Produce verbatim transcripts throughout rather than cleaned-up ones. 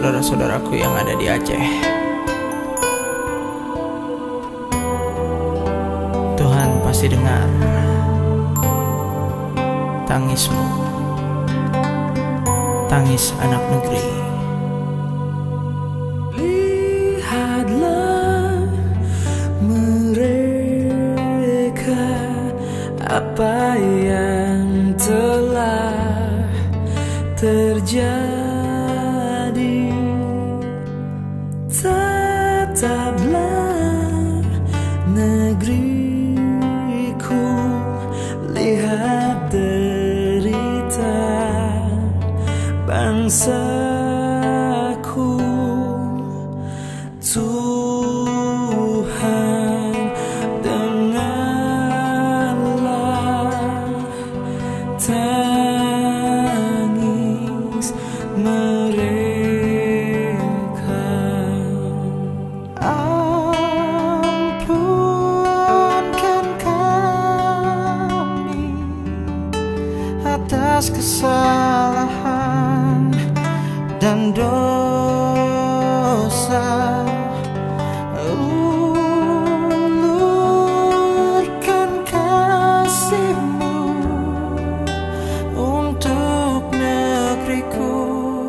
saudara-saudaraku yang ada di Aceh. Tuhan pasti dengar tangismu, tangis anak negeri. Lihatlah mereka, apa yang telah terjadi. Tataplah negeriku, lihat derita bangsaku. Tuhan, dengarlah tangis mereka. Ampunkan kami atas kesalahan dan dosa. Ulurkan kasih-Mu untuk negeriku.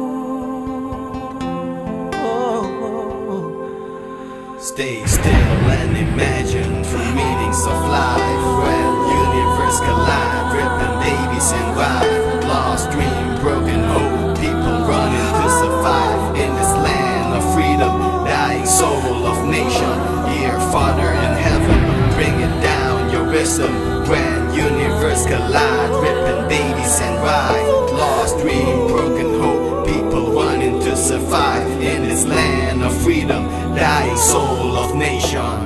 Oh, oh. Stay still and imagine through meanings of life, when universe collide, ripping babies and wife, lost dream, broken hope, people running to survive in this land of freedom, dying soul of nation. Dear Father in heaven, bring it down your wisdom, when universe collide, ripping babies and wife, lost dream, broken hope, people running to survive in this land of freedom, dying soul of nation.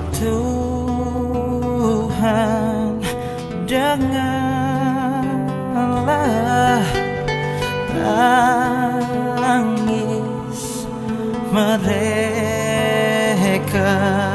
Tuhan, dengarlah tangis mereka.